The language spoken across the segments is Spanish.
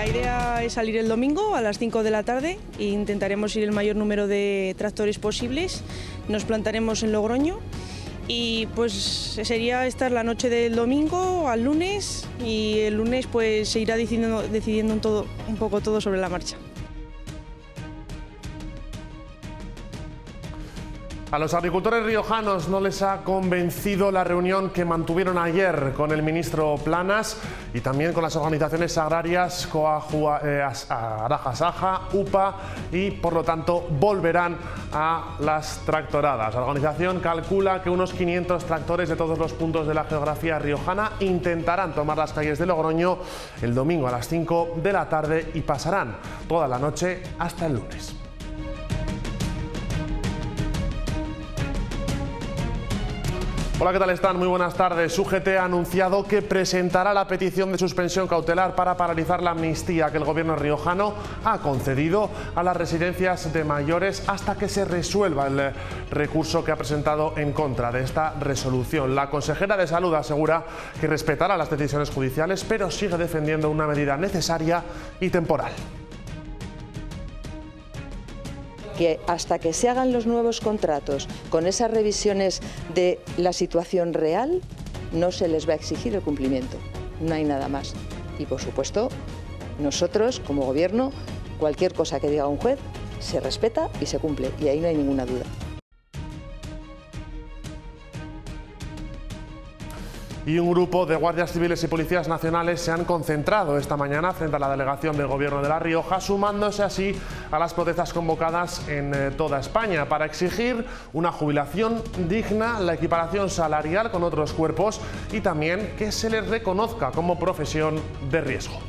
La idea es salir el domingo a las 5 de la tarde e intentaremos ir el mayor número de tractores posibles. Nos plantaremos en Logroño y pues sería estar la noche del domingo al lunes, y el lunes pues se irá decidiendo un poco todo sobre la marcha. A los agricultores riojanos no les ha convencido la reunión que mantuvieron ayer con el ministro Planas y también con las organizaciones agrarias Araja Saja, UPA, y por lo tanto volverán a las tractoradas. La organización calcula que unos 500 tractores de todos los puntos de la geografía riojana intentarán tomar las calles de Logroño el domingo a las 5 de la tarde y pasarán toda la noche hasta el lunes. Hola, ¿qué tal están? Muy buenas tardes. UGT ha anunciado que presentará la petición de suspensión cautelar para paralizar la amnistía que el gobierno riojano ha concedido a las residencias de mayores hasta que se resuelva el recurso que ha presentado en contra de esta resolución. La consejera de Salud asegura que respetará las decisiones judiciales, pero sigue defendiendo una medida necesaria y temporal. Que hasta que se hagan los nuevos contratos con esas revisiones de la situación real, no se les va a exigir el cumplimiento. No hay nada más. Y por supuesto, nosotros como gobierno, cualquier cosa que diga un juez se respeta y se cumple, y ahí no hay ninguna duda. Y un grupo de guardias civiles y policías nacionales se han concentrado esta mañana frente a la delegación del Gobierno de La Rioja, sumándose así a las protestas convocadas en toda España para exigir una jubilación digna, la equiparación salarial con otros cuerpos y también que se les reconozca como profesión de riesgo.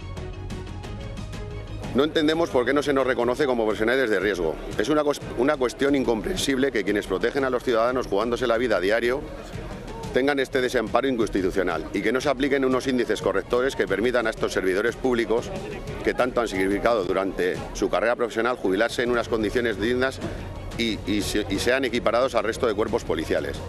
No entendemos por qué no se nos reconoce como profesionales de riesgo. Es una cuestión incomprensible que quienes protegen a los ciudadanos jugándose la vida a diario tengan este desamparo inconstitucional y que no se apliquen unos índices correctores que permitan a estos servidores públicos que tanto han significado durante su carrera profesional jubilarse en unas condiciones dignas y sean equiparados al resto de cuerpos policiales.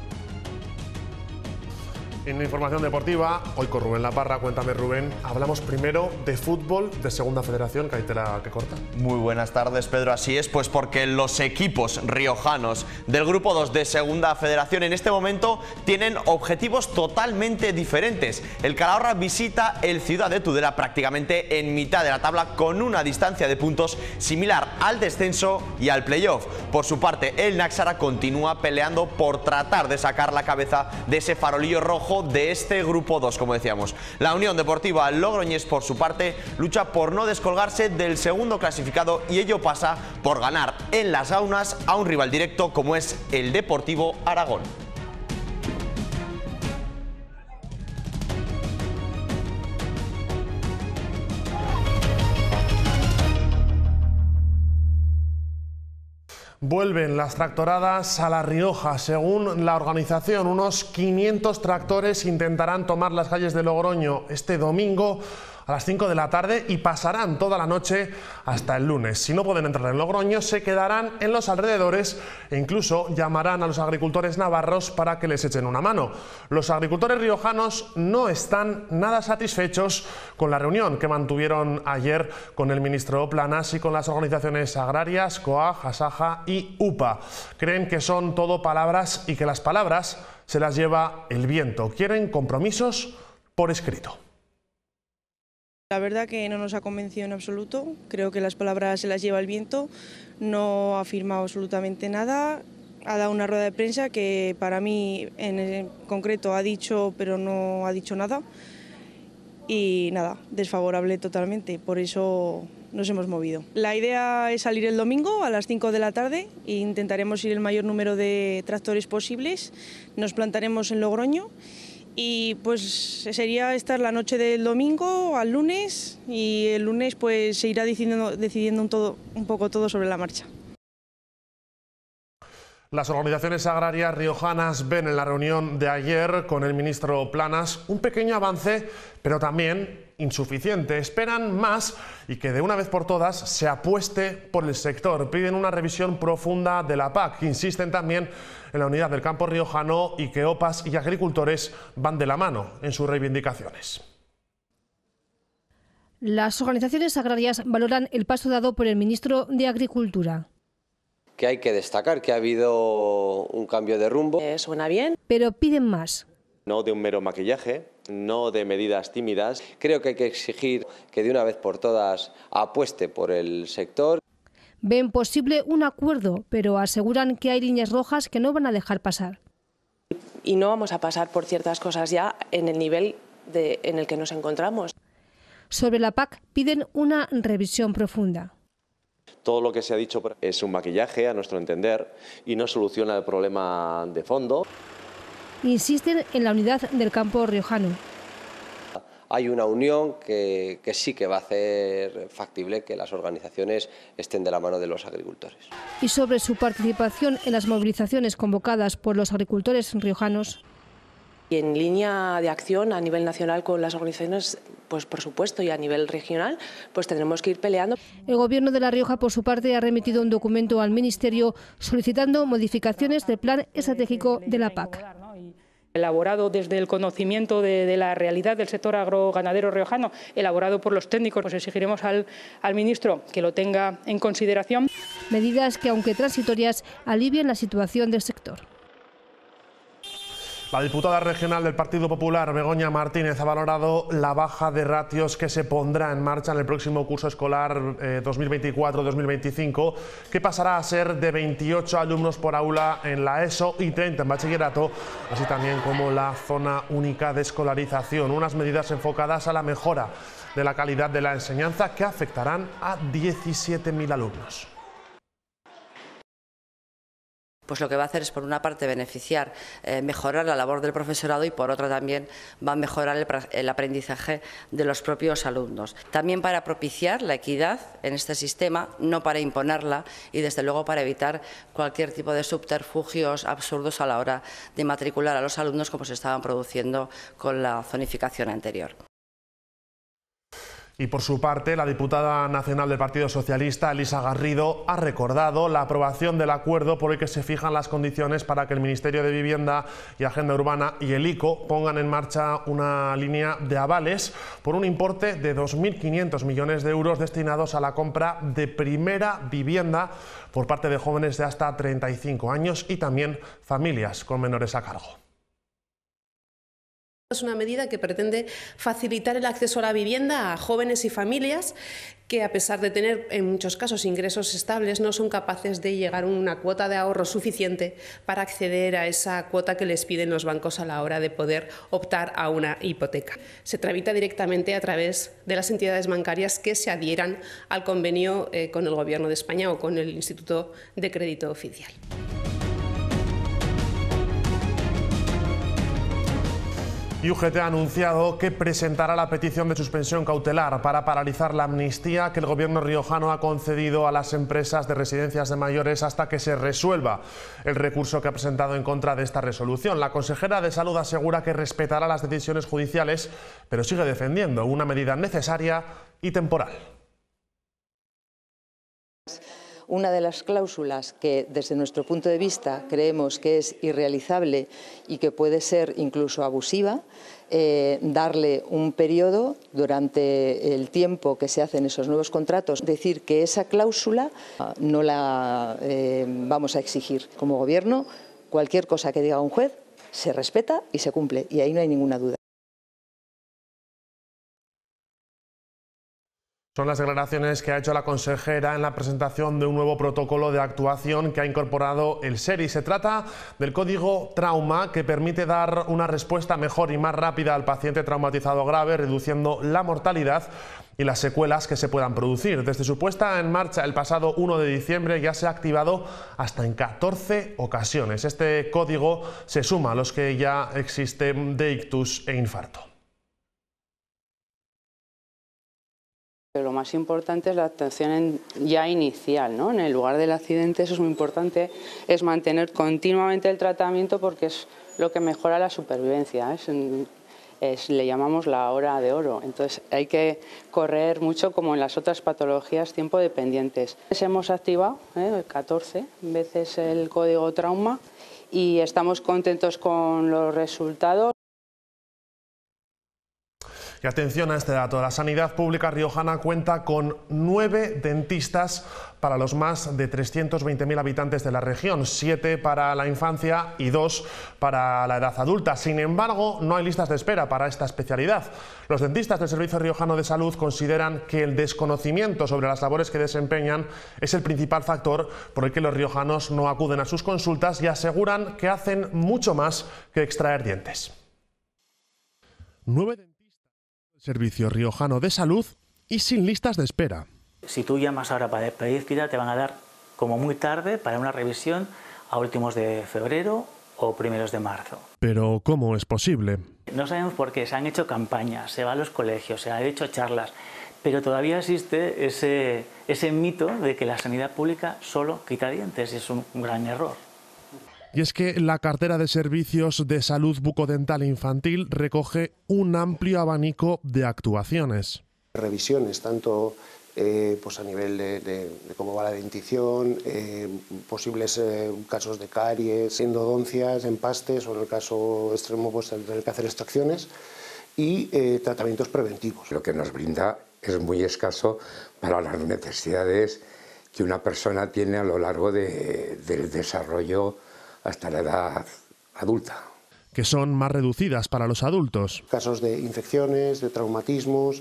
En información deportiva, hoy con Rubén La Parra. Cuéntame, Rubén, hablamos primero de fútbol de Segunda Federación, que ahí te la que corta. Muy buenas tardes, Pedro. Así es, pues porque los equipos riojanos del Grupo 2 de Segunda Federación en este momento tienen objetivos totalmente diferentes. El Calahorra visita el Ciudad de Tudela prácticamente en mitad de la tabla con una distancia de puntos similar al descenso y al playoff. Por su parte, el Náxara continúa peleando por tratar de sacar la cabeza de ese farolillo rojo de este Grupo 2, como decíamos. La Unión Deportiva Logroñés, por su parte, lucha por no descolgarse del segundo clasificado, y ello pasa por ganar en las Gaunas a un rival directo como es el Deportivo Aragón. Vuelven las tractoradas a La Rioja. Según la organización, unos 500 tractores intentarán tomar las calles de Logroño este domingo a las 5 de la tarde y pasarán toda la noche hasta el lunes. Si no pueden entrar en Logroño, se quedarán en los alrededores e incluso llamarán a los agricultores navarros para que les echen una mano. Los agricultores riojanos no están nada satisfechos con la reunión que mantuvieron ayer con el ministro Planas y con las organizaciones agrarias COAG, ASAJA y UPA. Creen que son todo palabras y que las palabras se las lleva el viento. Quieren compromisos por escrito. La verdad que no nos ha convencido en absoluto. Creo que las palabras se las lleva el viento. No ha firmado absolutamente nada. Ha dado una rueda de prensa que para mí en concreto ha dicho, pero no ha dicho nada. Y nada, desfavorable totalmente. Por eso nos hemos movido. La idea es salir el domingo a las 5 de la tarde e intentaremos ir el mayor número de tractores posibles. Nos plantaremos en Logroño. Y pues sería estar la noche del domingo al lunes, y el lunes pues se irá decidiendo un poco todo sobre la marcha. Las organizaciones agrarias riojanas ven en la reunión de ayer con el ministro Planas un pequeño avance, pero también insuficiente. Esperan más y que de una vez por todas se apueste por el sector. Piden una revisión profunda de la PAC. Insisten también en la unidad del campo riojano y que OPAs y agricultores van de la mano en sus reivindicaciones. Las organizaciones agrarias valoran el paso dado por el ministro de Agricultura. Que hay que destacar que ha habido un cambio de rumbo. Suena bien. Pero piden más. No de un mero maquillaje, no de medidas tímidas. Creo que hay que exigir que de una vez por todas apueste por el sector. Ven posible un acuerdo, pero aseguran que hay líneas rojas que no van a dejar pasar. Y no vamos a pasar por ciertas cosas ya en el nivel en el que nos encontramos. Sobre la PAC piden una revisión profunda. Todo lo que se ha dicho es un maquillaje, a nuestro entender, y no soluciona el problema de fondo. Insisten en la unidad del campo riojano. Hay una unión que sí que va a hacer factible que las organizaciones estén de la mano de los agricultores. Y sobre su participación en las movilizaciones convocadas por los agricultores riojanos. Y en línea de acción a nivel nacional con las organizaciones, pues por supuesto, y a nivel regional, pues tendremos que ir peleando. El Gobierno de La Rioja, por su parte, ha remitido un documento al Ministerio solicitando modificaciones del Plan Estratégico de la PAC. Elaborado desde el conocimiento de la realidad del sector agroganadero riojano, elaborado por los técnicos, pues exigiremos al ministro que lo tenga en consideración. Medidas que, aunque transitorias, alivien la situación del sector. La diputada regional del Partido Popular, Begoña Martínez, ha valorado la baja de ratios que se pondrá en marcha en el próximo curso escolar 2024-2025, que pasará a ser de 28 alumnos por aula en la ESO y 30 en bachillerato, así también como la zona única de escolarización. Unas medidas enfocadas a la mejora de la calidad de la enseñanza que afectarán a 17.000 alumnos. Pues lo que va a hacer es, por una parte, beneficiar, mejorar la labor del profesorado y, por otra, también va a mejorar el aprendizaje de los propios alumnos. También para propiciar la equidad en este sistema, no para imponerla y, desde luego, para evitar cualquier tipo de subterfugios absurdos a la hora de matricular a los alumnos, como se estaban produciendo con la zonificación anterior. Y por su parte, la diputada nacional del Partido Socialista, Elisa Garrido, ha recordado la aprobación del acuerdo por el que se fijan las condiciones para que el Ministerio de Vivienda y Agenda Urbana y el ICO pongan en marcha una línea de avales por un importe de 2.500 millones de euros destinados a la compra de primera vivienda por parte de jóvenes de hasta 35 años y también familias con menores a cargo. Es una medida que pretende facilitar el acceso a la vivienda a jóvenes y familias que, a pesar de tener en muchos casos ingresos estables, no son capaces de llegar a una cuota de ahorro suficiente para acceder a esa cuota que les piden los bancos a la hora de poder optar a una hipoteca. Se tramita directamente a través de las entidades bancarias que se adhieran al convenio con el Gobierno de España o con el Instituto de Crédito Oficial. Y UGT ha anunciado que presentará la petición de suspensión cautelar para paralizar la amnistía que el gobierno riojano ha concedido a las empresas de residencias de mayores hasta que se resuelva el recurso que ha presentado en contra de esta resolución. La consejera de Salud asegura que respetará las decisiones judiciales, pero sigue defendiendo una medida necesaria y temporal. Una de las cláusulas que, desde nuestro punto de vista, creemos que es irrealizable y que puede ser incluso abusiva, darle un periodo durante el tiempo que se hacen esos nuevos contratos, decir que esa cláusula no la vamos a exigir. Como Gobierno, cualquier cosa que diga un juez se respeta y se cumple, y ahí no hay ninguna duda. Son las declaraciones que ha hecho la consejera en la presentación de un nuevo protocolo de actuación que ha incorporado el SERI. Se trata del código trauma, que permite dar una respuesta mejor y más rápida al paciente traumatizado grave, reduciendo la mortalidad y las secuelas que se puedan producir. Desde su puesta en marcha el pasado 1 de diciembre ya se ha activado hasta en 14 ocasiones. Este código se suma a los que ya existen de ictus e infarto. Lo más importante es la atención ya inicial, ¿no? En el lugar del accidente. Eso es muy importante, es mantener continuamente el tratamiento, porque es lo que mejora la supervivencia, le llamamos la hora de oro. Entonces hay que correr mucho, como en las otras patologías tiempo dependientes. Hemos activado 14 veces el código trauma y estamos contentos con los resultados. Y atención a este dato, la sanidad pública riojana cuenta con 9 dentistas para los más de 320.000 habitantes de la región, 7 para la infancia y 2 para la edad adulta. Sin embargo, no hay listas de espera para esta especialidad. Los dentistas del Servicio Riojano de Salud consideran que el desconocimiento sobre las labores que desempeñan es el principal factor por el que los riojanos no acuden a sus consultas y aseguran que hacen mucho más que extraer dientes. 9 dentistas del Servicio Riojano de Salud y sin listas de espera. Si tú llamas ahora para pedir cita, te van a dar como muy tarde para una revisión a últimos de febrero o primeros de marzo. Pero ¿cómo es posible? No sabemos por qué, se han hecho campañas, se va a los colegios, se han hecho charlas, pero todavía existe ese mito de que la sanidad pública solo quita dientes, y es un gran error. Y es que la cartera de servicios de salud bucodental infantil recoge un amplio abanico de actuaciones. Revisiones, tanto pues a nivel de cómo va la dentición, posibles casos de caries, endodoncias, empastes o en el caso extremo pues tener que hacer extracciones y tratamientos preventivos. Lo que nos brinda es muy escaso para las necesidades que una persona tiene a lo largo del desarrollo hasta la edad adulta. Que son más reducidas para los adultos. Casos de infecciones, de traumatismos,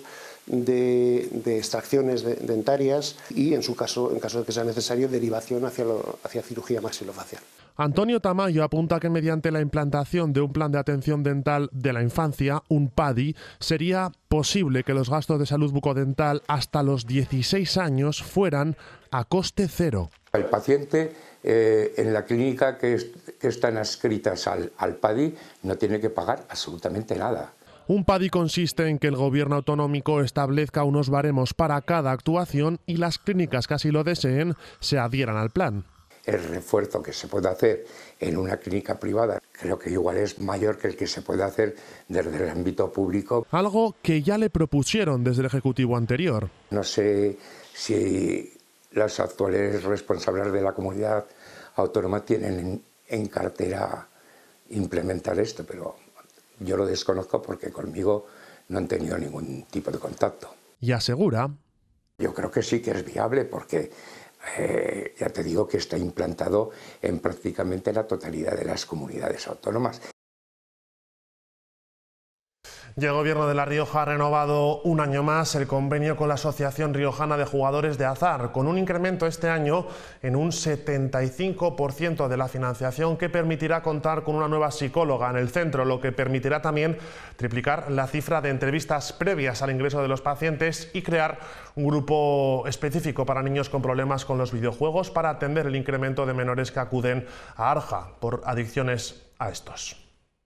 de extracciones dentarias y en caso de que sea necesario, derivación hacia cirugía maxilofacial. Antonio Tamayo apunta que mediante la implantación de un plan de atención dental de la infancia, un PADI, sería posible que los gastos de salud bucodental hasta los 16 años fueran a coste cero. El paciente en la clínica que están adscritas al PADI no tiene que pagar absolutamente nada. Un PADI consiste en que el gobierno autonómico establezca unos baremos para cada actuación y las clínicas que así lo deseen se adhieran al plan. El refuerzo que se puede hacer en una clínica privada creo que igual es mayor que el que se puede hacer desde el ámbito público. Algo que ya le propusieron desde el Ejecutivo anterior. No sé si los actuales responsables de la comunidad autónoma tienen en cartera implementar esto, pero yo lo desconozco porque conmigo no han tenido ningún tipo de contacto. Y asegura. Yo creo que sí que es viable porque ya te digo que está implantado en prácticamente la totalidad de las comunidades autónomas. Y el Gobierno de La Rioja ha renovado un año más el convenio con la Asociación Riojana de Jugadores de Azar, con un incremento este año en un 75% de la financiación que permitirá contar con una nueva psicóloga en el centro, lo que permitirá también triplicar la cifra de entrevistas previas al ingreso de los pacientes y crear un grupo específico para niños con problemas con los videojuegos para atender el incremento de menores que acuden a Arja por adicciones a estos.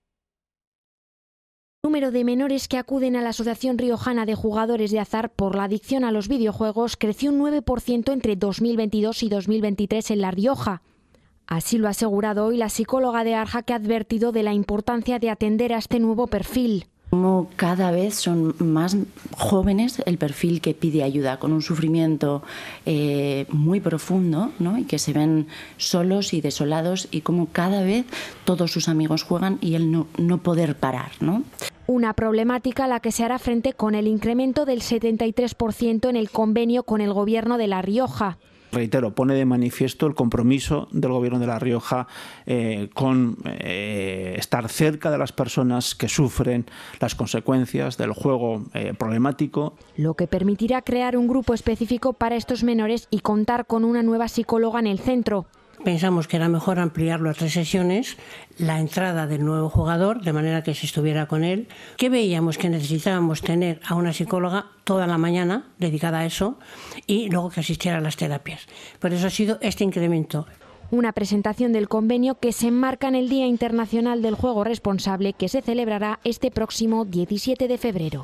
El número de menores que acuden a la Asociación Riojana de Jugadores de Azar por la adicción a los videojuegos creció un 9% entre 2022 y 2023 en La Rioja. Así lo ha asegurado hoy la psicóloga de Arja, que ha advertido de la importancia de atender a este nuevo perfil. Como cada vez son más jóvenes el perfil que pide ayuda, con un sufrimiento muy profundo, ¿no? Y que se ven solos y desolados, y como cada vez todos sus amigos juegan y él no poder parar, ¿no? Una problemática a la que se hará frente con el incremento del 73% en el convenio con el Gobierno de La Rioja. Reitero, pone de manifiesto el compromiso del Gobierno de La Rioja con estar cerca de las personas que sufren las consecuencias del juego problemático. Lo que permitirá crear un grupo específico para estos menores y contar con una nueva psicóloga en el centro. Pensamos que era mejor ampliarlo a 3 sesiones, la entrada del nuevo jugador, de manera que se estuviera con él, que veíamos que necesitábamos tener a una psicóloga toda la mañana dedicada a eso y luego que asistiera a las terapias. Por eso ha sido este incremento. Una presentación del convenio que se enmarca en el Día Internacional del Juego Responsable, que se celebrará este próximo 17 de febrero.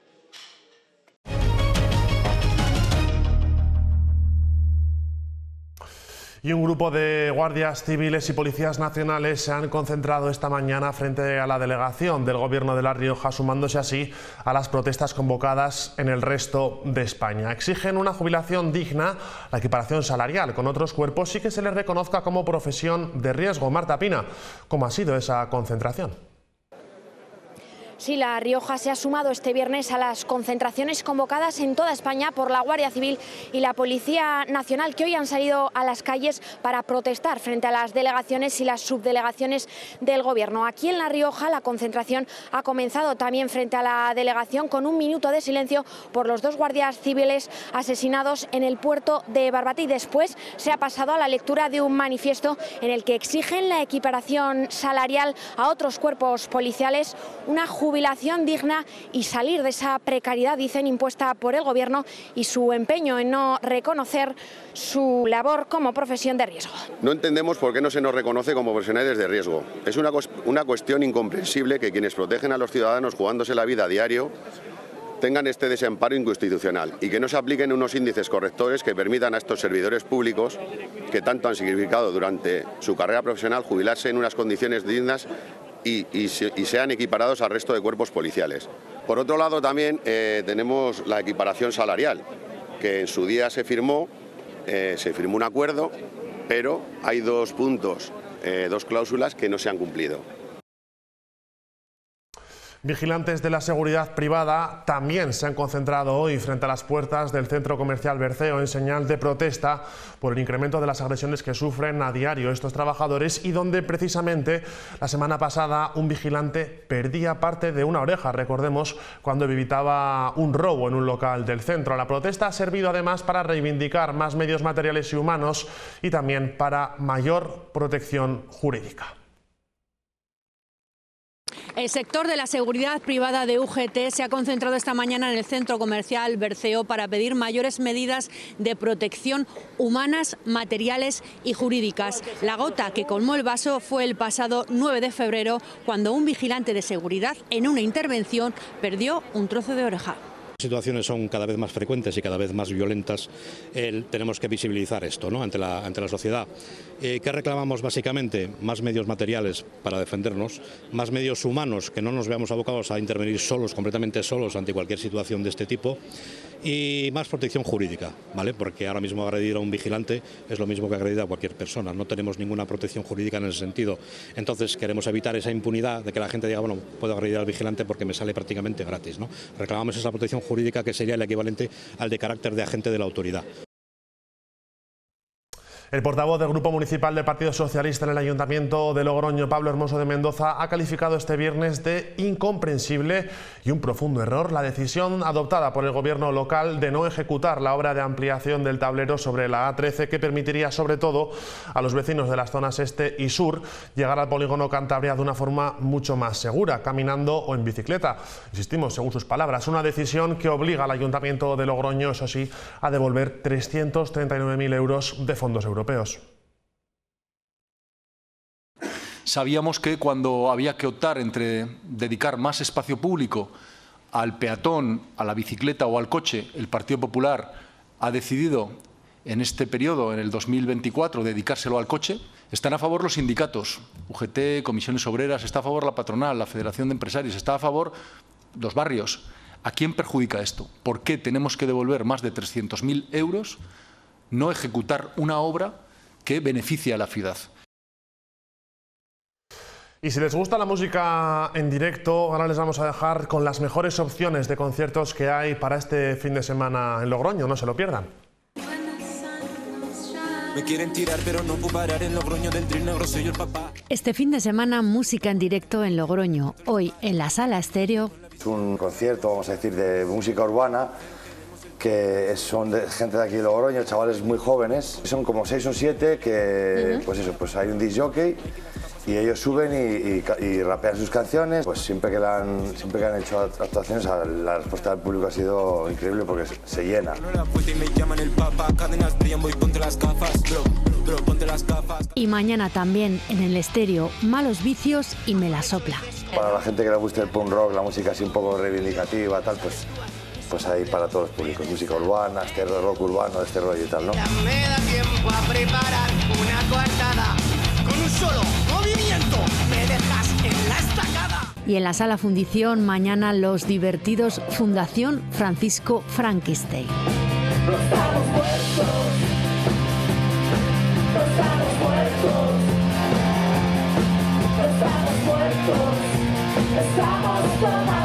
Y un grupo de guardias civiles y policías nacionales se han concentrado esta mañana frente a la delegación del Gobierno de La Rioja, sumándose así a las protestas convocadas en el resto de España. Exigen una jubilación digna, la equiparación salarial con otros cuerpos y que se les reconozca como profesión de riesgo. Marta Pina, ¿cómo ha sido esa concentración? Sí, La Rioja se ha sumado este viernes a las concentraciones convocadas en toda España por la Guardia Civil y la Policía Nacional, que hoy han salido a las calles para protestar frente a las delegaciones y las subdelegaciones del Gobierno. Aquí en La Rioja la concentración ha comenzado también frente a la delegación con un minuto de silencio por los 2 guardias civiles asesinados en el puerto de Barbate, y después se ha pasado a la lectura de un manifiesto en el que exigen la equiparación salarial a otros cuerpos policiales, una jubilación digna y salir de esa precariedad, dicen, impuesta por el Gobierno, y su empeño en no reconocer su labor como profesión de riesgo. No entendemos por qué no se nos reconoce como profesionales de riesgo. Es una cuestión incomprensible que quienes protegen a los ciudadanos jugándose la vida a diario tengan este desamparo inconstitucional y que no se apliquen unos índices correctores que permitan a estos servidores públicos que tanto han significado durante su carrera profesional jubilarse en unas condiciones dignas y sean equiparados al resto de cuerpos policiales. Por otro lado, también tenemos la equiparación salarial, que en su día se firmó un acuerdo, pero hay 2 puntos, 2 cláusulas que no se han cumplido. Vigilantes de la seguridad privada también se han concentrado hoy frente a las puertas del centro comercial Berceo en señal de protesta por el incremento de las agresiones que sufren a diario estos trabajadores, y donde precisamente la semana pasada un vigilante perdía parte de una oreja, recordemos, cuando evitaba un robo en un local del centro. La protesta ha servido además para reivindicar más medios materiales y humanos y también para mayor protección jurídica. El sector de la seguridad privada de UGT se ha concentrado esta mañana en el centro comercial Berceo para pedir mayores medidas de protección humanas, materiales y jurídicas. La gota que colmó el vaso fue el pasado 9 de febrero, cuando un vigilante de seguridad en una intervención perdió un trozo de oreja. Las situaciones son cada vez más frecuentes y cada vez más violentas. Tenemos que visibilizar esto, ¿no?, ante la sociedad. ¿Qué reclamamos básicamente? Más medios materiales para defendernos, más medios humanos, que no nos veamos abocados a intervenir solos, completamente solos, ante cualquier situación de este tipo, y más protección jurídica, ¿vale? Porque ahora mismo agredir a un vigilante es lo mismo que agredir a cualquier persona. No tenemos ninguna protección jurídica en ese sentido. Entonces queremos evitar esa impunidad de que la gente diga, bueno, puedo agredir al vigilante porque me sale prácticamente gratis, ¿no? Reclamamos esa protección jurídica, que sería el equivalente al de carácter de agente de la autoridad. El portavoz del Grupo Municipal del Partido Socialista en el Ayuntamiento de Logroño, Pablo Hermoso de Mendoza, ha calificado este viernes de incomprensible y un profundo error la decisión adoptada por el Gobierno local de no ejecutar la obra de ampliación del tablero sobre la A13, que permitiría sobre todo a los vecinos de las zonas este y sur llegar al polígono Cantabria de una forma mucho más segura, caminando o en bicicleta. Insistimos, según sus palabras, una decisión que obliga al Ayuntamiento de Logroño, eso sí, a devolver 339.000 euros de fondos europeos. Sabíamos que cuando había que optar entre dedicar más espacio público al peatón, a la bicicleta o al coche, el Partido Popular ha decidido en este periodo, en el 2024, dedicárselo al coche. Están a favor los sindicatos, UGT, Comisiones Obreras, está a favor la patronal, la Federación de Empresarios, está a favor los barrios. ¿A quién perjudica esto? ¿Por qué tenemos que devolver más de 300.000 euros? No ejecutar una obra que beneficia a la ciudad. Y si les gusta la música en directo, ahora les vamos a dejar con las mejores opciones de conciertos que hay para este fin de semana en Logroño. No se lo pierdan. Me quieren tirar, pero no puedo parar en Logroño, del tren negro soy el papá. Este fin de semana, música en directo en Logroño. Hoy, en la Sala Estéreo. Es un concierto, vamos a decir, de música urbana, que son de gente de aquí de Logroño, chavales muy jóvenes. Son como 6 o 7 que, pues eso, pues hay un disc jockey y ellos suben y rapean sus canciones. Pues siempre que han hecho actuaciones, la respuesta del público ha sido increíble porque se llena. Y mañana también en el Estéreo, Malos Vicios y Me la Sopla. Para la gente que le guste el punk rock, la música así un poco reivindicativa, tal, pues ahí para todos los públicos, música urbana, este rock urbano, este rollo y tal, ¿no? Ya me da tiempo a preparar una coartada, con un solo movimiento me dejas en la estacada. Y en la Sala Fundición, mañana Los Divertidos, Fundación Francisco Frankenstein. No estamos muertos, no estamos muertos, no estamos muertos, estamos tomados.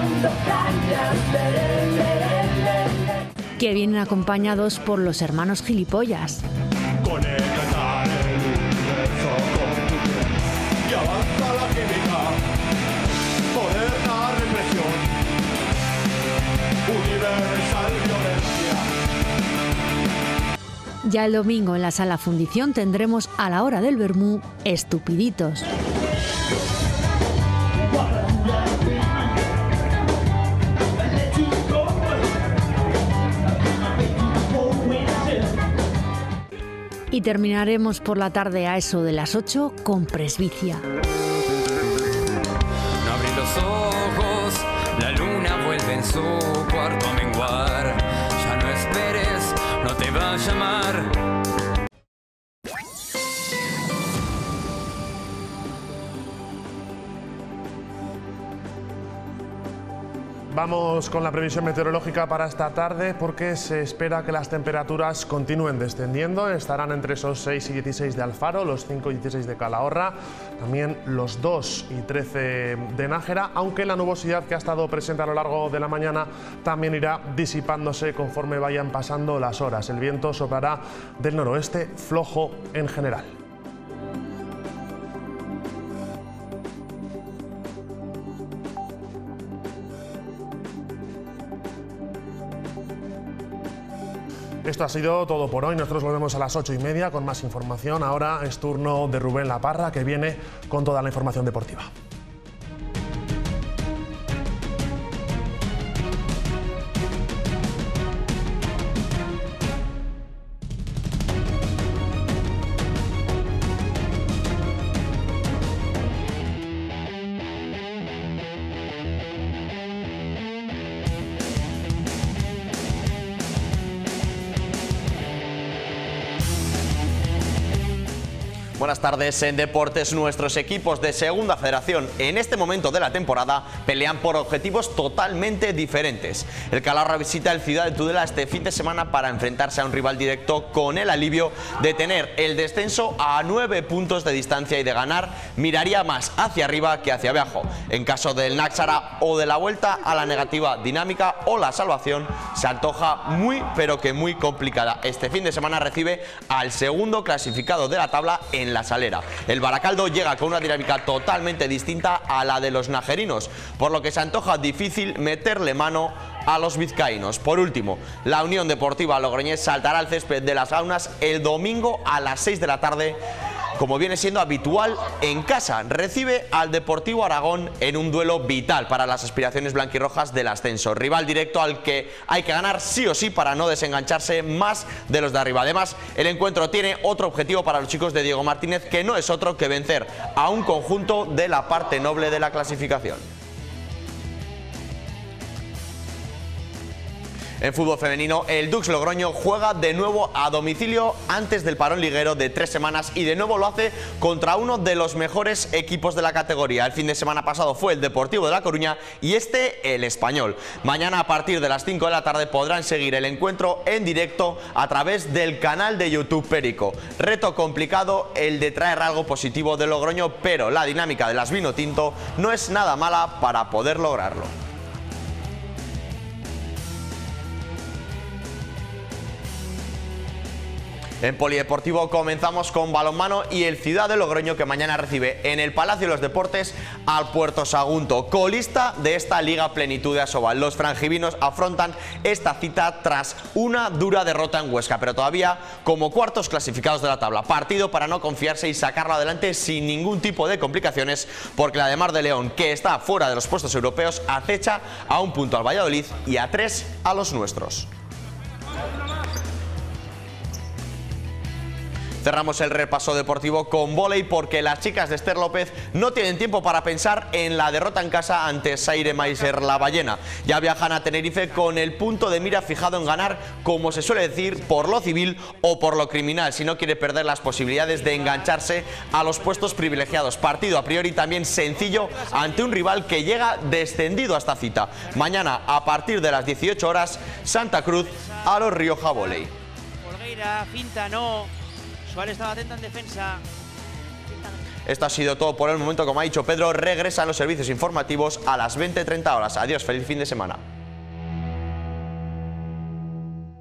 que vienen acompañados por los hermanos gilipollas. Conectar el universo con tu piel y avanza la química, moderna represión, universal violencia. Ya el domingo en la sala Fundición tendremos a la hora del vermú Estupiditos. Y terminaremos por la tarde a eso de las 8 con Presbicia. No abrí los ojos, la luna vuelve en su cuarto a menguar. Ya no esperes, no te va a llamar. Vamos con la previsión meteorológica para esta tarde porque se espera que las temperaturas continúen descendiendo. Estarán entre esos 6 y 16 de Alfaro, los 5 y 16 de Calahorra, también los 2 y 13 de Nájera, aunque la nubosidad que ha estado presente a lo largo de la mañana también irá disipándose conforme vayan pasando las horas. El viento soplará del noroeste, flojo en general. Esto ha sido todo por hoy. Nosotros volvemos a las 8:30 con más información. Ahora es turno de Rubén La Parra, que viene con toda la información deportiva. Buenas tardes. En deportes, nuestros equipos de Segunda Federación en este momento de la temporada pelean por objetivos totalmente diferentes. El Calahorra visita el Ciudad de Tudela este fin de semana para enfrentarse a un rival directo con el alivio de tener el descenso a 9 puntos de distancia y de ganar miraría más hacia arriba que hacia abajo. En caso del Náxara o de la vuelta a la negativa dinámica o la salvación, se antoja muy pero que muy complicada. Este fin de semana recibe al segundo clasificado de la tabla en La Salera. El Baracaldo llega con una dinámica totalmente distinta a la de los najerinos, por lo que se antoja difícil meterle mano a los vizcaínos. Por último, la Unión Deportiva Logroñés saltará al césped de las Gaunas el domingo a las 6 de la tarde, como viene siendo habitual en casa. Recibe al Deportivo Aragón en un duelo vital para las aspiraciones blanquirrojas del ascenso. Rival directo al que hay que ganar sí o sí para no desengancharse más de los de arriba. Además, el encuentro tiene otro objetivo para los chicos de Diego Martínez, que no es otro que vencer a un conjunto de la parte noble de la clasificación. En fútbol femenino, el Dux Logroño juega de nuevo a domicilio antes del parón liguero de 3 semanas y de nuevo lo hace contra uno de los mejores equipos de la categoría. El fin de semana pasado fue el Deportivo de La Coruña y este el Español. Mañana a partir de las 5 de la tarde podrán seguir el encuentro en directo a través del canal de YouTube Perico. Reto complicado el de traer algo positivo de Logroño, pero la dinámica de las vino tinto no es nada mala para poder lograrlo. En polideportivo comenzamos con balonmano y el Ciudad de Logroño, que mañana recibe en el Palacio de los Deportes al Puerto Sagunto, colista de esta Liga Plenitud de Asobal. Los frangivinos afrontan esta cita tras una dura derrota en Huesca, pero todavía como cuartos clasificados de la tabla. Partido para no confiarse y sacarlo adelante sin ningún tipo de complicaciones, porque la de Mar de León, que está fuera de los puestos europeos, acecha a 1 punto al Valladolid y a 3 a los nuestros. Cerramos el repaso deportivo con vóley, porque las chicas de Esther López no tienen tiempo para pensar en la derrota en casa ante Saire Maiser La Ballena. Ya viajan a Tenerife con el punto de mira fijado en ganar, como se suele decir, por lo civil o por lo criminal, si no quiere perder las posibilidades de engancharse a los puestos privilegiados. Partido a priori también sencillo ante un rival que llega descendido a esta cita. Mañana a partir de las 18 horas, Santa Cruz a los Rioja Volley. Folgueira, finta no. Suárez estaba atenta en defensa. Esto ha sido todo por el momento. Como ha dicho Pedro, regresan los servicios informativos a las 20:30 horas. Adiós, feliz fin de semana.